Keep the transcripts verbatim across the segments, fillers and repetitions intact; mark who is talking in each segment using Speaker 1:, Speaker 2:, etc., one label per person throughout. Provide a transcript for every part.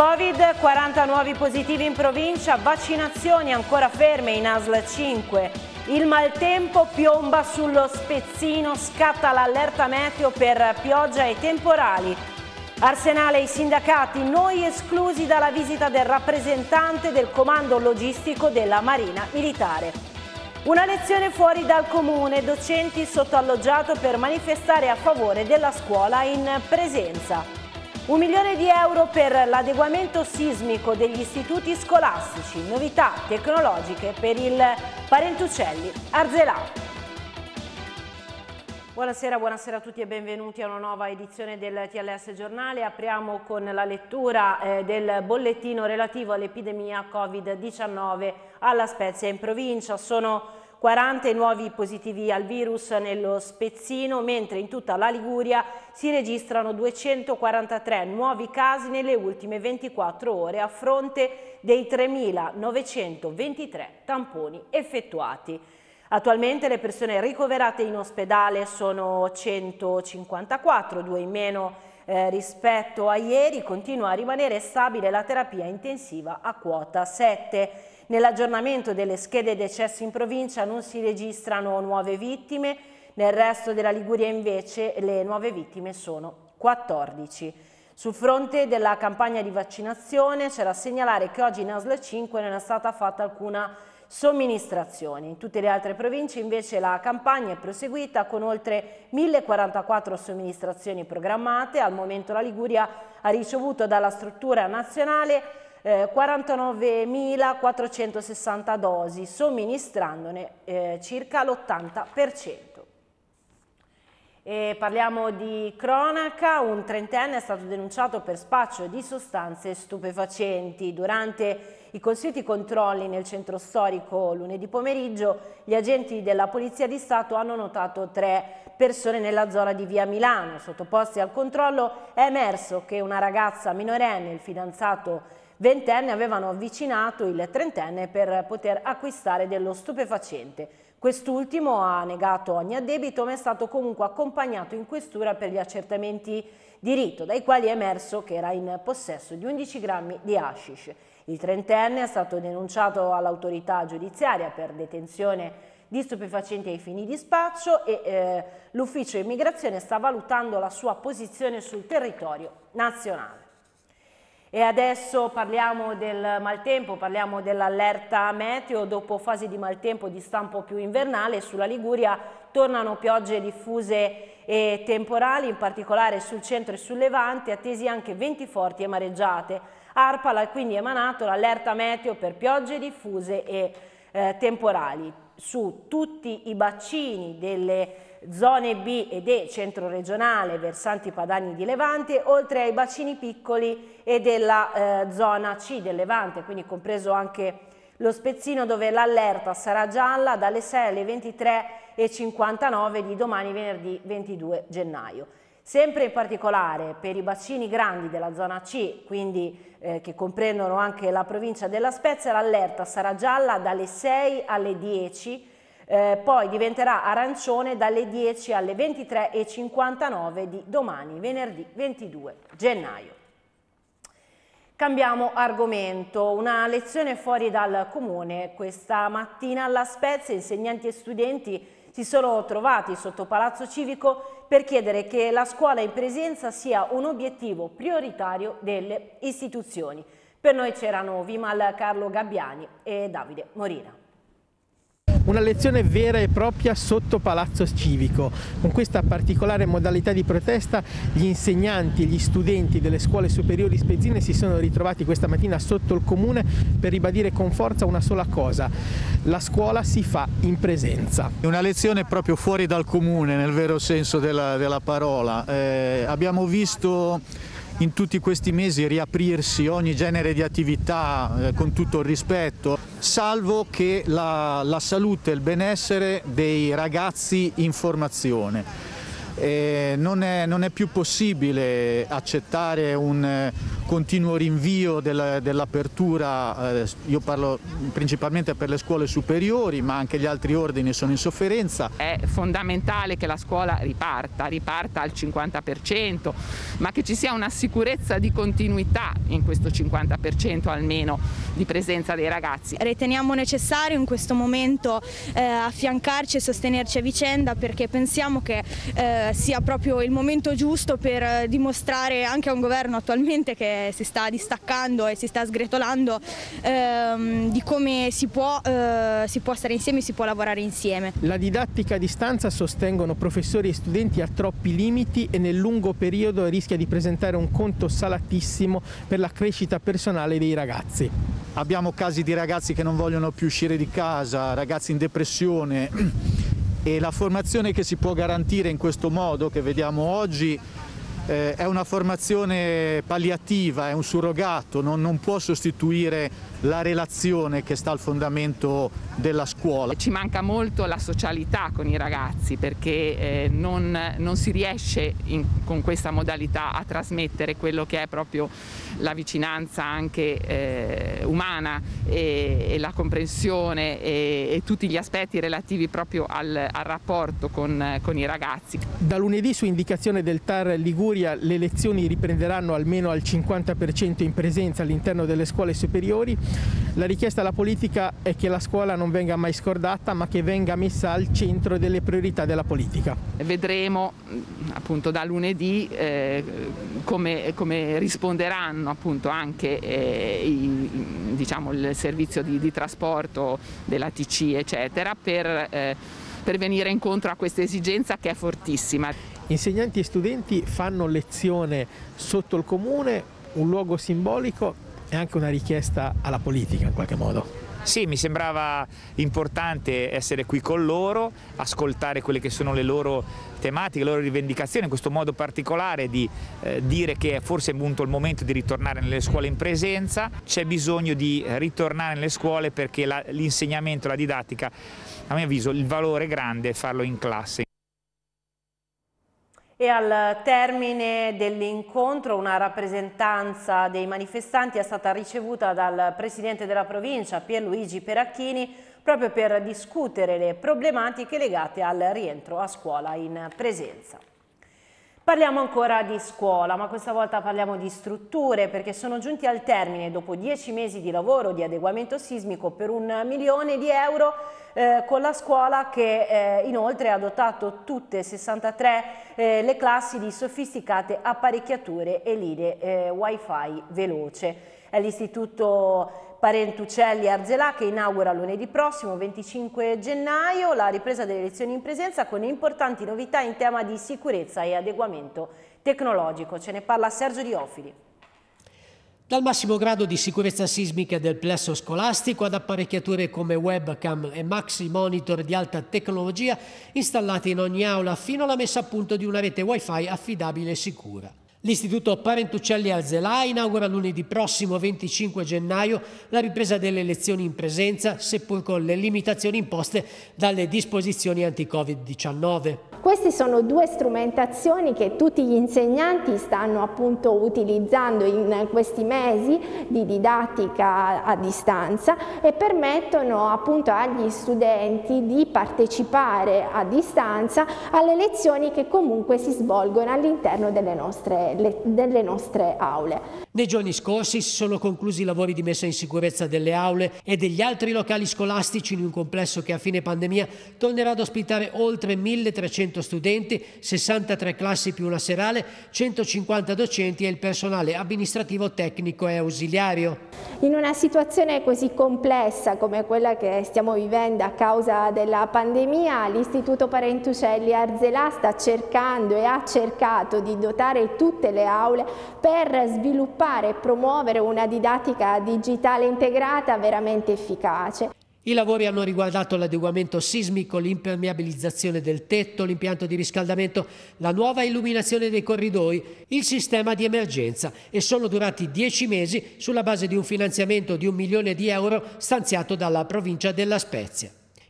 Speaker 1: Covid, quaranta nuovi positivi in provincia, vaccinazioni ancora ferme in A S L cinque. Il maltempo piomba sullo Spezzino, scatta l'allerta meteo per pioggia e temporali. Arsenale e i sindacati, noi esclusi dalla visita del rappresentante del comando logistico della Marina Militare. Una lezione fuori dal comune, docenti sotto alloggiato per manifestare a favore della scuola in presenza. Un milione di euro per l'adeguamento sismico degli istituti scolastici, novità tecnologiche per il Parentucelli Arzelà. Buonasera, buonasera a tutti e benvenuti a una nuova edizione del T L S Giornale. Apriamo con la lettura eh, del bollettino relativo all'epidemia Covid diciannove alla Spezia in provincia. Sono quaranta i nuovi positivi al virus nello Spezzino, mentre in tutta la Liguria si registrano duecentoquarantatré nuovi casi nelle ultime ventiquattro ore a fronte dei tremilanovecentoventitré tamponi effettuati. Attualmente le persone ricoverate in ospedale sono centocinquantaquattro, due in meno eh, rispetto a ieri. Continua a rimanere stabile la terapia intensiva a quota sette. Nell'aggiornamento delle schede decessi in provincia non si registrano nuove vittime, nel resto della Liguria invece le nuove vittime sono quattordici. Sul fronte della campagna di vaccinazione c'è da segnalare che oggi in A S L cinque non è stata fatta alcuna somministrazione. In tutte le altre province invece la campagna è proseguita con oltre mille quarantaquattro somministrazioni programmate. Al momento la Liguria ha ricevuto dalla struttura nazionale eh, quarantanovemilaquattrocentosessanta dosi, somministrandone eh, circa l'ottanta per cento. E parliamo di cronaca. Un trentenne è stato denunciato per spaccio di sostanze stupefacenti. Durante i cosiddetti controlli nel centro storico lunedì pomeriggio, gli agenti della Polizia di Stato hanno notato tre persone nella zona di via Milano. Sottoposti al controllo è emerso che una ragazza minorenne e il fidanzato ventenne avevano avvicinato il trentenne per poter acquistare dello stupefacente. Quest'ultimo ha negato ogni addebito, ma è stato comunque accompagnato in questura per gli accertamenti di rito, dai quali è emerso che era in possesso di undici grammi di hashish. Il trentenne è stato denunciato all'autorità giudiziaria per detenzione di stupefacenti ai fini di spaccio e eh, l'ufficio immigrazione sta valutando la sua posizione sul territorio nazionale. E adesso parliamo del maltempo, parliamo dell'allerta meteo. Dopo fasi di maltempo di stampo più invernale, sulla Liguria tornano piogge diffuse e temporali, in particolare sul centro e sul Levante, attesi anche venti forti e mareggiate. ARPAL ha quindi emanato l'allerta meteo per piogge diffuse e eh, temporali su tutti i bacini delle zone B ed E centro regionale, versanti padani di Levante, oltre ai bacini piccoli e della eh, zona C del Levante, quindi compreso anche lo Spezzino, dove l'allerta sarà gialla dalle sei alle ventitré e cinquantanove di domani venerdì ventidue gennaio. Sempre in particolare per i bacini grandi della zona C, quindi eh, che comprendono anche la provincia della Spezia, l'allerta sarà gialla dalle sei alle dieci, eh, poi diventerà arancione dalle dieci alle ventitré e cinquantanove di domani, venerdì ventidue gennaio. Cambiamo argomento, una lezione fuori dal comune. Questa mattina alla Spezia insegnanti e studenti si sono trovati sotto Palazzo Civico per chiedere che la scuola in presenza sia un obiettivo prioritario delle istituzioni. Per noi c'erano Vimal Carlo Gabbiani e Davide Morina.
Speaker 2: Una lezione vera e propria sotto Palazzo Civico. Con questa particolare modalità di protesta gli insegnanti e gli studenti delle scuole superiori spezzine si sono ritrovati questa mattina sotto il comune per ribadire con forza una sola cosa: la scuola si fa in presenza.
Speaker 3: Una lezione proprio fuori dal comune nel vero senso della, della parola. Eh, abbiamo visto in tutti questi mesi riaprirsi ogni genere di attività eh, con tutto il rispetto, salvo che la, la salute e il benessere dei ragazzi in formazione. Eh, non è, non è più possibile accettare un, continuo rinvio del, dell'apertura, eh, io parlo principalmente per le scuole superiori, ma anche gli altri ordini sono in sofferenza.
Speaker 4: È fondamentale che la scuola riparta, riparta al cinquanta per cento, ma che ci sia una sicurezza di continuità in questo cinquanta per cento almeno di presenza dei ragazzi.
Speaker 5: Riteniamo necessario in questo momento eh, affiancarci e sostenerci a vicenda, perché pensiamo che eh, sia proprio il momento giusto per eh, dimostrare anche a un governo attualmente che si sta distaccando e si sta sgretolando ehm, di come si può, eh, si può stare insieme e si può lavorare insieme.
Speaker 2: La didattica a distanza, sostengono professori e studenti, ha troppi limiti e nel lungo periodo rischia di presentare un conto salatissimo per la crescita personale dei ragazzi.
Speaker 3: Abbiamo casi di ragazzi che non vogliono più uscire di casa, ragazzi in depressione, e la formazione che si può garantire in questo modo che vediamo oggi eh, è una formazione palliativa, è un surrogato, non, non può sostituire la relazione che sta al fondamento della scuola.
Speaker 4: Ci manca molto la socialità con i ragazzi, perché eh, non, non si riesce in, con questa modalità a trasmettere quello che è proprio la vicinanza anche eh, umana e, e la comprensione e, e tutti gli aspetti relativi proprio al, al rapporto con, con i ragazzi.
Speaker 2: Da lunedì, su indicazione del T A R Liguria, le lezioni riprenderanno almeno al cinquanta per cento in presenza all'interno delle scuole superiori. La richiesta alla politica è che la scuola non venga mai scordata, ma che venga messa al centro delle priorità della politica.
Speaker 4: Vedremo appunto da lunedì eh, come, come risponderanno appunto anche eh, i, diciamo, il servizio di, di trasporto della T C eccetera per, eh, per venire incontro a questa esigenza che è fortissima.
Speaker 2: Insegnanti e studenti fanno lezione sotto il comune, un luogo simbolico e anche una richiesta alla politica in qualche modo.
Speaker 6: Sì, mi sembrava importante essere qui con loro, ascoltare quelle che sono le loro tematiche, le loro rivendicazioni, in questo modo particolare di eh, dire che forse è giunto il momento di ritornare nelle scuole in presenza. C'è bisogno di ritornare nelle scuole perché l'insegnamento, la, la didattica, a mio avviso, il valore grande è farlo in classe.
Speaker 1: E al termine dell'incontro una rappresentanza dei manifestanti è stata ricevuta dal presidente della provincia Pierluigi Peracchini proprio per discutere le problematiche legate al rientro a scuola in presenza. Parliamo ancora di scuola, ma questa volta parliamo di strutture, perché sono giunti al termine, dopo dieci mesi di lavoro di adeguamento sismico per un milione di euro, eh, con la scuola che eh, inoltre ha dotato tutte sessantatré eh, le classi di sofisticate apparecchiature e linee eh, wifi veloce. È l'istituto Parentucelli Arzelà che inaugura lunedì prossimo, venticinque gennaio, la ripresa delle lezioni in presenza con importanti novità in tema di sicurezza e adeguamento tecnologico. Ce ne parla Sergio Diofili.
Speaker 7: Dal massimo grado di sicurezza sismica del plesso scolastico ad apparecchiature come webcam e maxi monitor di alta tecnologia installate in ogni aula, fino alla messa a punto di una rete wifi affidabile e sicura. L'Istituto Parentucelli Arzelà inaugura lunedì prossimo venticinque gennaio la ripresa delle lezioni in presenza, seppur con le limitazioni imposte dalle disposizioni anti-Covid diciannove.
Speaker 8: Queste sono due strumentazioni che tutti gli insegnanti stanno appunto utilizzando in questi mesi di didattica a distanza e permettono appunto agli studenti di partecipare a distanza alle lezioni che comunque si svolgono all'interno delle nostre, le, delle nostre aule.
Speaker 7: Nei giorni scorsi si sono conclusi i lavori di messa in sicurezza delle aule e degli altri locali scolastici in un complesso che a fine pandemia tornerà ad ospitare oltre milletrecento studenti, sessantatré classi più una serale, centocinquanta docenti e il personale amministrativo, tecnico e ausiliario.
Speaker 8: In una situazione così complessa come quella che stiamo vivendo a causa della pandemia, l'Istituto Parentucelli Arzelà sta cercando e ha cercato di dotare tutte le aule per sviluppare e promuovere una didattica digitale integrata veramente efficace.
Speaker 7: I lavori hanno riguardato l'adeguamento sismico, l'impermeabilizzazione del tetto, l'impianto di riscaldamento, la nuova illuminazione dei corridoi, il sistema di emergenza e sono durati dieci mesi sulla base di un finanziamento di un milione di euro stanziato dalla provincia della Spezia.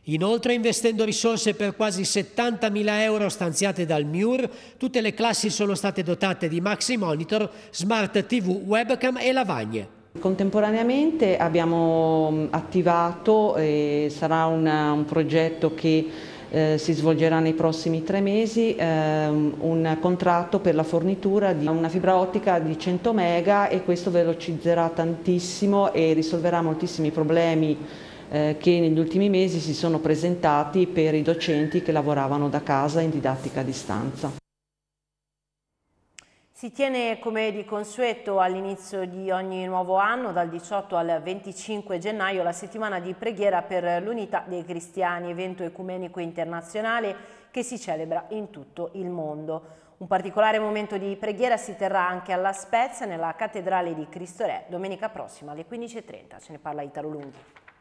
Speaker 7: Inoltre, investendo risorse per quasi settantamila euro stanziate dal M I U R, tutte le classi sono state dotate di Maxi Monitor, Smart T V, webcam e lavagne.
Speaker 9: Contemporaneamente abbiamo attivato, e sarà una, un progetto che eh, si svolgerà nei prossimi tre mesi, eh, un contratto per la fornitura di una fibra ottica di cento mega, e questo velocizzerà tantissimo e risolverà moltissimi problemi eh, che negli ultimi mesi si sono presentati per i docenti che lavoravano da casa in didattica a distanza.
Speaker 1: Si tiene come di consueto all'inizio di ogni nuovo anno, dal diciotto al venticinque gennaio, la settimana di preghiera per l'unità dei cristiani, evento ecumenico internazionale che si celebra in tutto il mondo. Un particolare momento di preghiera si terrà anche alla Spezia, nella cattedrale di Cristo Re, domenica prossima alle quindici e trenta. Ce ne parla Italo Lunghi.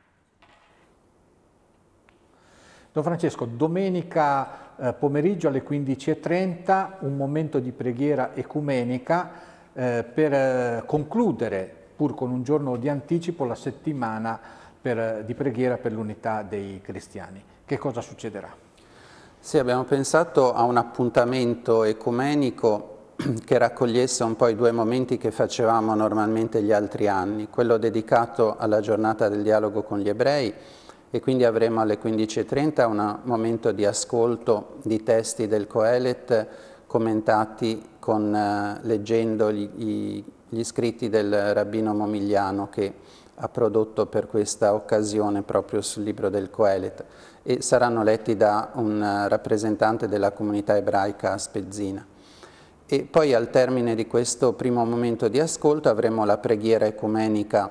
Speaker 10: Don Francesco, domenica eh, pomeriggio alle quindici e trenta un momento di preghiera ecumenica eh, per eh, concludere, pur con un giorno di anticipo, la settimana per, di preghiera per l'unità dei cristiani. Che cosa succederà?
Speaker 11: Sì, abbiamo pensato a un appuntamento ecumenico che raccogliesse un po' i due momenti che facevamo normalmente gli altri anni, quello dedicato alla giornata del dialogo con gli ebrei, e quindi avremo alle quindici e trenta un momento di ascolto di testi del Coelet commentati con, eh, leggendo gli, gli scritti del rabbino Momigliano che ha prodotto per questa occasione proprio sul libro del Coelet, e saranno letti da un rappresentante della comunità ebraica spezzina. E poi al termine di questo primo momento di ascolto avremo la preghiera ecumenica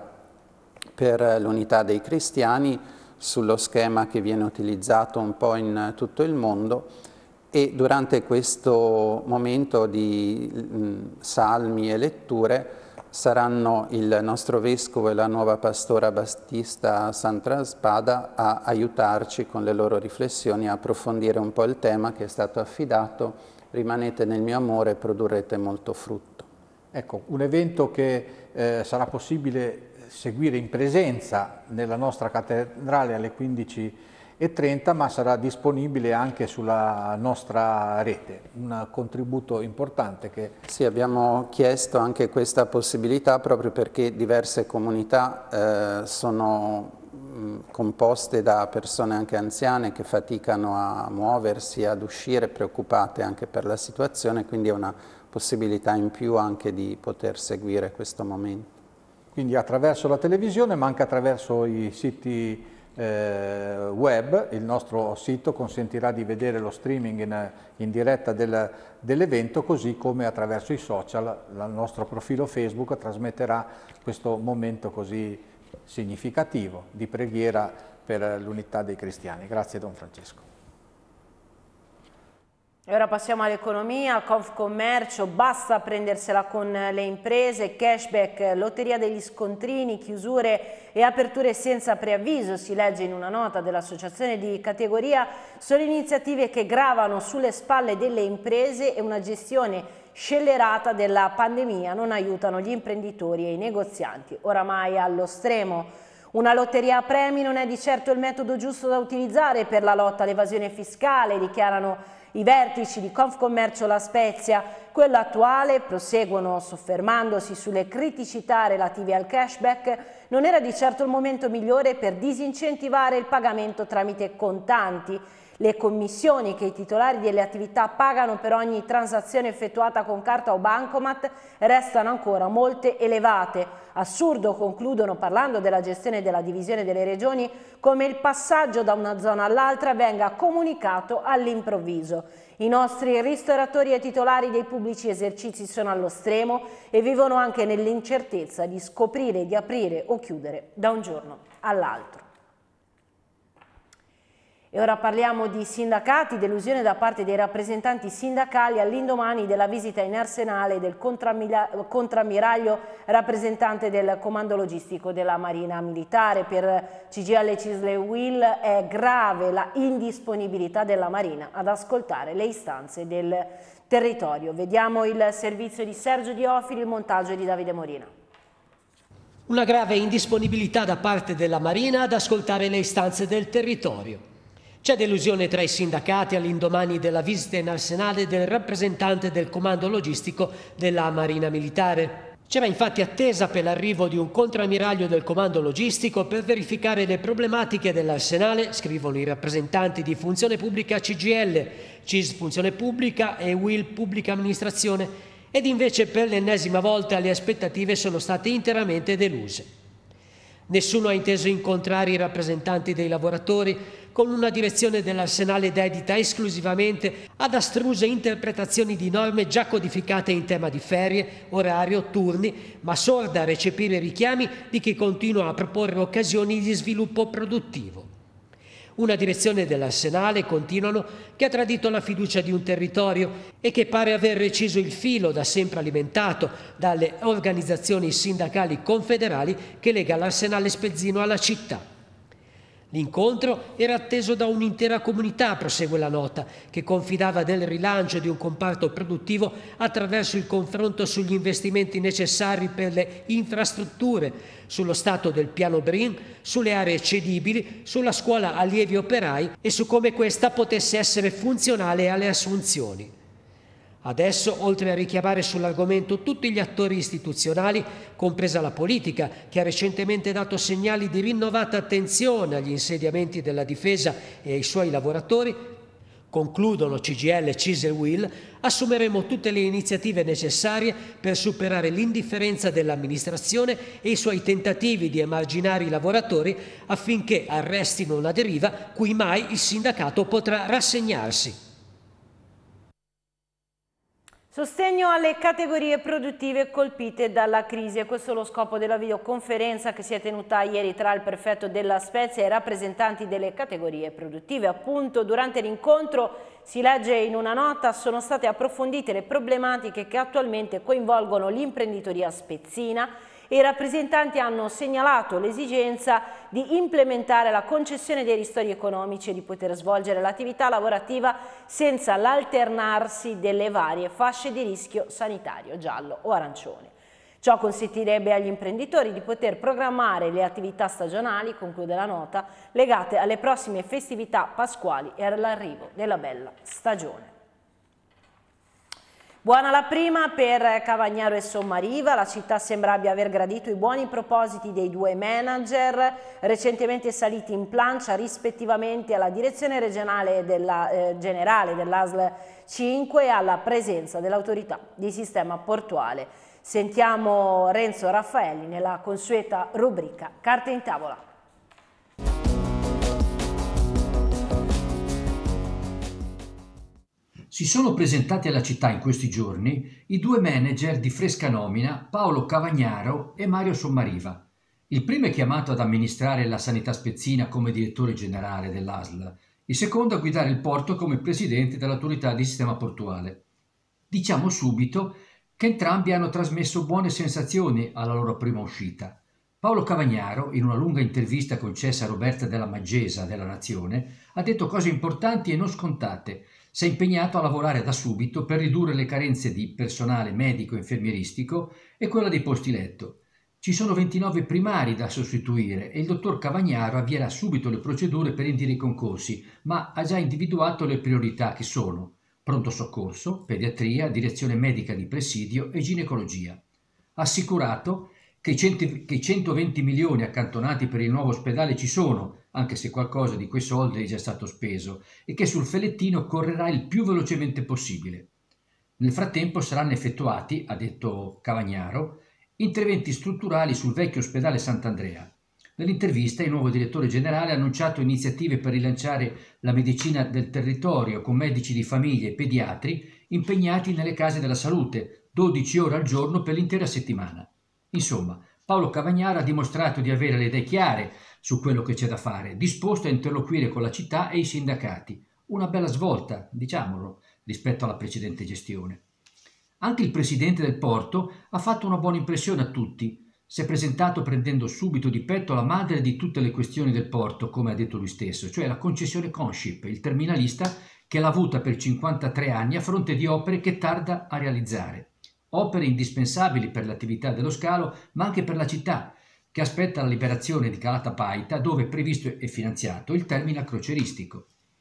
Speaker 11: per l'unità dei cristiani, sullo schema che viene utilizzato un po' in tutto il mondo, e durante questo momento di mh, salmi e letture saranno il nostro vescovo e la nuova pastora Battista Santraspada a aiutarci con le loro riflessioni a approfondire un po' il tema che è stato affidato: rimanete nel mio amore e produrrete molto frutto.
Speaker 10: Ecco, un evento che eh, sarà possibile seguire in presenza nella nostra cattedrale alle quindici e trenta, ma sarà disponibile anche sulla nostra rete, un contributo importante che...
Speaker 11: Sì, abbiamo chiesto anche questa possibilità proprio perché diverse comunità eh, sono mh, composte da persone anche anziane che faticano a muoversi, ad uscire, preoccupate anche per la situazione, quindi è una possibilità in più anche di poter seguire questo momento.
Speaker 10: Quindi attraverso la televisione, ma anche attraverso i siti eh, web. Il nostro sito consentirà di vedere lo streaming in, in diretta del, dell'evento, così come attraverso i social. Il nostro profilo Facebook trasmetterà questo momento così significativo di preghiera per l'unità dei cristiani. Grazie Don Francesco.
Speaker 1: E ora passiamo all'economia, Confcommercio, basta prendersela con le imprese, cashback, lotteria degli scontrini, chiusure e aperture senza preavviso, si legge in una nota dell'associazione di categoria, sono iniziative che gravano sulle spalle delle imprese e una gestione scellerata della pandemia non aiutano gli imprenditori e i negozianti, oramai allo stremo. Una lotteria a premi non è di certo il metodo giusto da utilizzare per la lotta all'evasione fiscale, dichiarano i vertici di Confcommercio La Spezia. Quello attuale, proseguono soffermandosi sulle criticità relative al cashback, non era di certo il momento migliore per disincentivare il pagamento tramite contanti. Le commissioni che i titolari delle attività pagano per ogni transazione effettuata con carta o bancomat restano ancora molte elevate. Assurdo, concludono parlando della gestione della divisione delle regioni, come il passaggio da una zona all'altra venga comunicato all'improvviso. I nostri ristoratori e titolari dei pubblici esercizi sono allo stremo e vivono anche nell'incertezza di scoprire di aprire o chiudere da un giorno all'altro. E ora parliamo di sindacati, delusione da parte dei rappresentanti sindacali all'indomani della visita in arsenale del contrammiraglio rappresentante del comando logistico della Marina Militare. Per C G I L Cisle Will è grave la indisponibilità della Marina ad ascoltare le istanze del territorio. Vediamo il servizio di Sergio Diofili, il montaggio di Davide Morina.
Speaker 7: Una grave indisponibilità da parte della Marina ad ascoltare le istanze del territorio. C'è delusione tra i sindacati all'indomani della visita in arsenale del rappresentante del comando logistico della Marina Militare. C'era infatti attesa per l'arrivo di un contrammiraglio del comando logistico per verificare le problematiche dell'arsenale, scrivono i rappresentanti di Funzione Pubblica C G I L, C I S Funzione Pubblica e U I L Pubblica Amministrazione, ed invece per l'ennesima volta le aspettative sono state interamente deluse. Nessuno ha inteso incontrare i rappresentanti dei lavoratori, con una direzione dell'arsenale dedita esclusivamente ad astruse interpretazioni di norme già codificate in tema di ferie, orario, turni, ma sorda a recepire i richiami di chi continua a proporre occasioni di sviluppo produttivo. Una direzione dell'arsenale, continuano, che ha tradito la fiducia di un territorio e che pare aver reciso il filo da sempre alimentato dalle organizzazioni sindacali confederali che lega l'arsenale spezzino alla città. L'incontro era atteso da un'intera comunità, prosegue la nota, che confidava nel rilancio di un comparto produttivo attraverso il confronto sugli investimenti necessari per le infrastrutture, sullo stato del piano Brin, sulle aree cedibili, sulla scuola allievi operai e su come questa potesse essere funzionale alle assunzioni. Adesso, oltre a richiamare sull'argomento tutti gli attori istituzionali, compresa la politica, che ha recentemente dato segnali di rinnovata attenzione agli insediamenti della difesa e ai suoi lavoratori, concludono C G I L, C I S e U I L, assumeremo tutte le iniziative necessarie per superare l'indifferenza dell'amministrazione e i suoi tentativi di emarginare i lavoratori affinché arrestino una deriva cui mai il sindacato potrà rassegnarsi.
Speaker 1: Sostegno alle categorie produttive colpite dalla crisi, e questo è lo scopo della videoconferenza che si è tenuta ieri tra il prefetto della Spezia e i rappresentanti delle categorie produttive. Appunto, durante l'incontro, si legge in una nota, sono state approfondite le problematiche che attualmente coinvolgono l'imprenditoria spezzina e i rappresentanti hanno segnalato l'esigenza di implementare la concessione dei ristori economici e di poter svolgere l'attività lavorativa senza l'alternarsi delle varie fasce di rischio sanitario, giallo o arancione. Ciò consentirebbe agli imprenditori di poter programmare le attività stagionali, conclude la nota, legate alle prossime festività pasquali e all'arrivo della bella stagione. Buona la prima per Cavagnaro e Sommariva, la città sembra abbia aver gradito i buoni propositi dei due manager recentemente saliti in plancia rispettivamente alla direzione regionale della, eh, generale dell'A S L cinque e alla presenza dell'autorità di sistema portuale. Sentiamo Renzo Raffaelli nella consueta rubrica Carte in tavola.
Speaker 12: Si sono presentati alla città in questi giorni i due manager di fresca nomina, Paolo Cavagnaro e Mario Sommariva. Il primo è chiamato ad amministrare la sanità spezzina come direttore generale dell'A S L, il secondo a guidare il porto come presidente dell'autorità di sistema portuale. Diciamo subito che entrambi hanno trasmesso buone sensazioni alla loro prima uscita. Paolo Cavagnaro, in una lunga intervista concessa a Roberta Della Maggesa della Nazione, ha detto cose importanti e non scontate. Si è impegnato a lavorare da subito per ridurre le carenze di personale medico e infermieristico e quella dei posti letto. Ci sono ventinove primari da sostituire e il dottor Cavagnaro avvierà subito le procedure per indire i concorsi, ma ha già individuato le priorità che sono pronto soccorso, pediatria, direzione medica di presidio e ginecologia. Ha assicurato che i centoventi milioni accantonati per il nuovo ospedale ci sono, anche se qualcosa di quei soldi è già stato speso, e che sul Fellettino correrà il più velocemente possibile. Nel frattempo saranno effettuati, ha detto Cavagnaro, interventi strutturali sul vecchio ospedale Sant'Andrea. Nell'intervista il nuovo direttore generale ha annunciato iniziative per rilanciare la medicina del territorio con medici di famiglia e pediatri impegnati nelle case della salute, dodici ore al giorno per l'intera settimana. Insomma, Paolo Cavagnaro ha dimostrato di avere le idee chiare su quello che c'è da fare, disposto a interloquire con la città e i sindacati. Una bella svolta, diciamolo, rispetto alla precedente gestione. Anche il presidente del porto ha fatto una buona impressione a tutti. Si è presentato prendendo subito di petto la madre di tutte le questioni del porto, come ha detto lui stesso, cioè la concessione Consip, il terminalista che l'ha avuta per cinquantatré anni a fronte di opere che tarda a realizzare. Opere indispensabili per l'attività dello scalo, ma anche per la città, che aspetta la liberazione di Calata Paita, dove è previsto e finanziato il terminal crocieristico.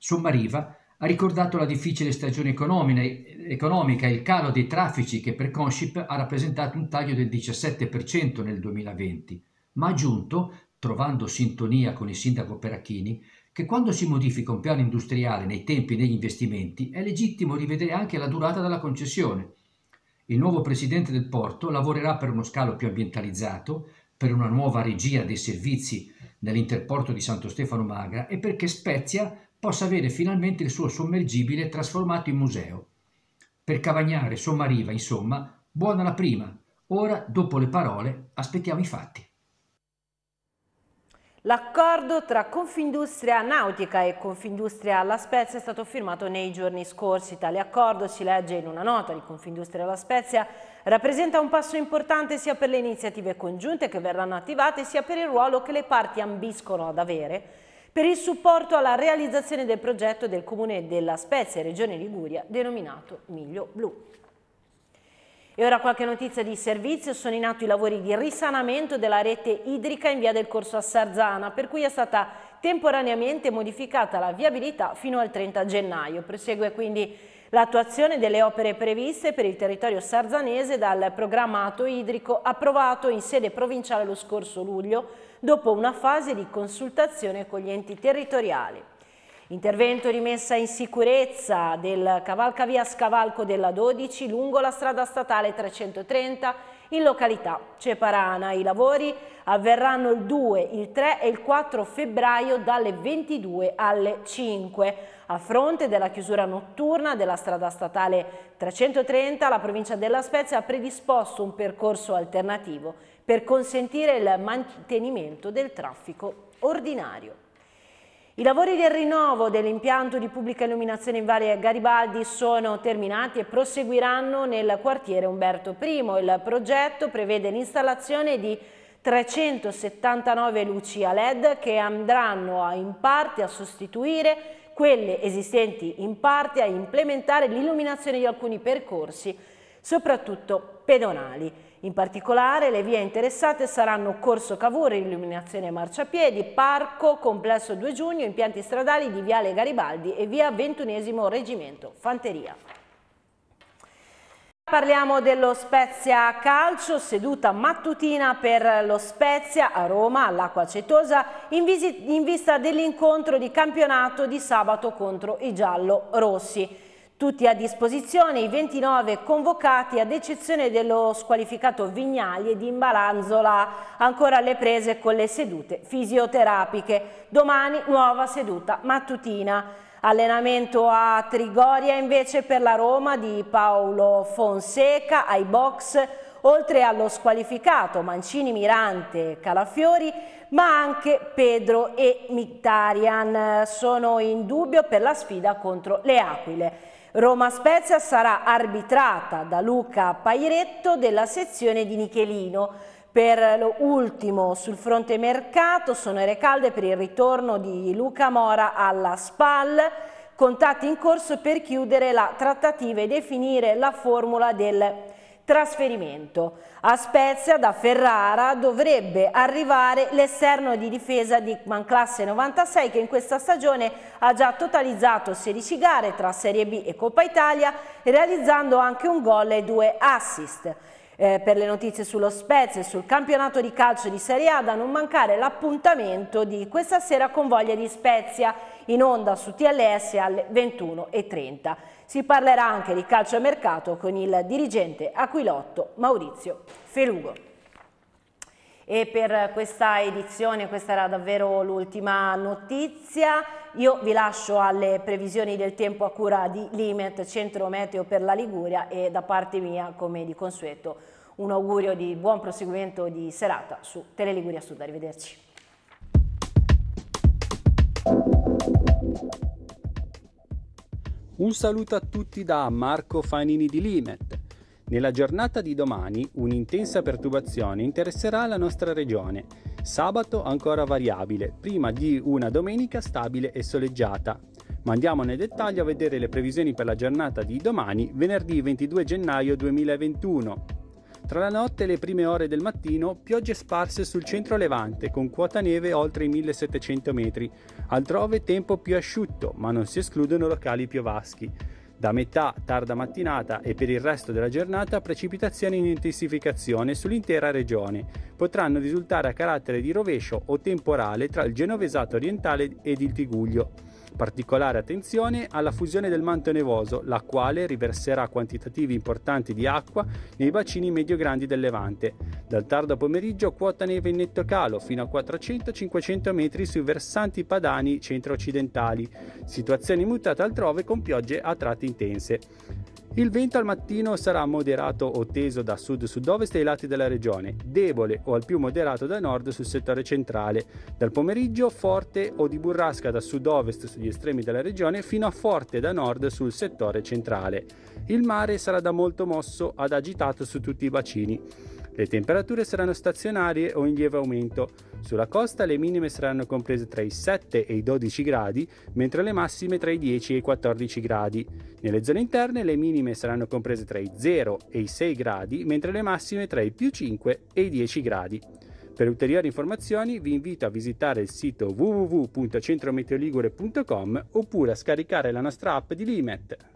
Speaker 12: Sommariva ha ricordato la difficile stagione economica e il calo dei traffici che per Consip ha rappresentato un taglio del diciassette per cento nel duemilaventi, ma ha aggiunto, trovando sintonia con il sindaco Peracchini, che quando si modifica un piano industriale nei tempi e negli investimenti è legittimo rivedere anche la durata della concessione. Il nuovo presidente del porto lavorerà per uno scalo più ambientalizzato, per una nuova regia dei servizi nell'interporto di Santo Stefano Magra e perché Spezia possa avere finalmente il suo sommergibile trasformato in museo. Per Cavagnaro e Sommariva, insomma, buona la prima. Ora, dopo le parole, aspettiamo i fatti.
Speaker 1: L'accordo tra Confindustria Nautica e Confindustria La Spezia è stato firmato nei giorni scorsi. Tale accordo, si legge in una nota di Confindustria La Spezia, rappresenta un passo importante sia per le iniziative congiunte che verranno attivate sia per il ruolo che le parti ambiscono ad avere per il supporto alla realizzazione del progetto del Comune della Spezia e Regione Liguria denominato Miglio Blu. E ora qualche notizia di servizio. Sono in atto i lavori di risanamento della rete idrica in via del Corso a Sarzana, per cui è stata temporaneamente modificata la viabilità fino al trenta gennaio. Prosegue quindi l'attuazione delle opere previste per il territorio sarzanese dal programmato idrico approvato in sede provinciale lo scorso luglio, dopo una fase di consultazione con gli enti territoriali. Intervento di messa in sicurezza del cavalcavia scavalco della dodici lungo la strada statale trecentotrenta in località Ceparana. I lavori avverranno il due, il tre e il quattro febbraio dalle ventidue alle cinque. A fronte della chiusura notturna della strada statale trecentotrenta, la provincia della Spezia ha predisposto un percorso alternativo per consentire il mantenimento del traffico ordinario. I lavori del rinnovo dell'impianto di pubblica illuminazione in Valle Garibaldi sono terminati e proseguiranno nel quartiere Umberto primo. Il progetto prevede l'installazione di trecentosettantanove luci a L E D che andranno a, in parte a sostituire quelle esistenti, in parte a implementare l'illuminazione di alcuni percorsi, soprattutto pedonali. In particolare le vie interessate saranno Corso Cavour, illuminazione marciapiedi, Parco, Complesso due giugno, impianti stradali di Viale Garibaldi e via ventunesimo Reggimento Fanteria. Parliamo dello Spezia Calcio, seduta mattutina per lo Spezia a Roma, all'Acqua Acetosa, in, in vista dell'incontro di campionato di sabato contro i giallo-rossi. Tutti a disposizione i ventinove convocati ad eccezione dello squalificato Vignali e di Imbalanzola, ancora alle prese con le sedute fisioterapiche. Domani nuova seduta mattutina. Allenamento a Trigoria invece per la Roma di Paolo Fonseca ai box, oltre allo squalificato Mancini, Mirante, Calafiori, ma anche Pedro e Mkhitaryan sono in dubbio per la sfida contro le Aquile. Roma-Spezia sarà arbitrata da Luca Pairetto della sezione di Nichelino. Per l'ultimo sul fronte mercato sono ore calde per il ritorno di Luca Mora alla Spal, contatti in corso per chiudere la trattativa e definire la formula del trasferimento. A Spezia da Ferrara dovrebbe arrivare l'esterno di difesa Dickman, classe novantasei, che in questa stagione ha già totalizzato sedici gare tra Serie B e Coppa Italia, realizzando anche un gol e due assist. Eh, per le notizie sullo Spezia e sul campionato di calcio di Serie A, da non mancare l'appuntamento di questa sera con Voglia di Spezia, in onda su T L S alle ventuno e trenta. Si parlerà anche di calciomercato con il dirigente aquilotto Maurizio Felugo. E per questa edizione, questa era davvero l'ultima notizia, io vi lascio alle previsioni del tempo a cura di Limet, centro meteo per la Liguria, e da parte mia, come di consueto, un augurio di buon proseguimento di serata su Teleliguria Sud. Arrivederci.
Speaker 13: Un saluto a tutti da Marco Fanini di Limet. Nella giornata di domani un'intensa perturbazione interesserà la nostra regione. Sabato ancora variabile, prima di una domenica stabile e soleggiata. Ma andiamo nel dettaglio a vedere le previsioni per la giornata di domani, venerdì ventidue gennaio duemilaventuno. Tra la notte e le prime ore del mattino, piogge sparse sul centro levante con quota neve oltre i millesettecento metri. Altrove tempo più asciutto, ma non si escludono locali piovaschi. Da metà tarda mattinata e per il resto della giornata precipitazioni in intensificazione sull'intera regione. Potranno risultare a carattere di rovescio o temporale tra il Genovesato orientale ed il Tiguglio. Particolare attenzione alla fusione del manto nevoso, la quale riverserà quantitativi importanti di acqua nei bacini medio-grandi del Levante. Dal tardo pomeriggio quota neve in netto calo fino a quattrocento cinquecento metri sui versanti padani centro-occidentali. Situazione mutata altrove con piogge a tratti intense. Il vento al mattino sarà moderato o teso da sud-sud-ovest ai lati della regione, debole o al più moderato da nord sul settore centrale. Dal pomeriggio forte o di burrasca da sud-ovest sugli estremi della regione fino a forte da nord sul settore centrale. Il mare sarà da molto mosso ad agitato su tutti i bacini. Le temperature saranno stazionarie o in lieve aumento. Sulla costa le minime saranno comprese tra i sette e i dodici gradi, mentre le massime tra i dieci e i quattordici gradi. Nelle zone interne le minime saranno comprese tra i zero e i sei gradi, mentre le massime tra i più cinque e i dieci gradi. Per ulteriori informazioni vi invito a visitare il sito w w w punto centrometeoligure punto com oppure a scaricare la nostra app di Limet.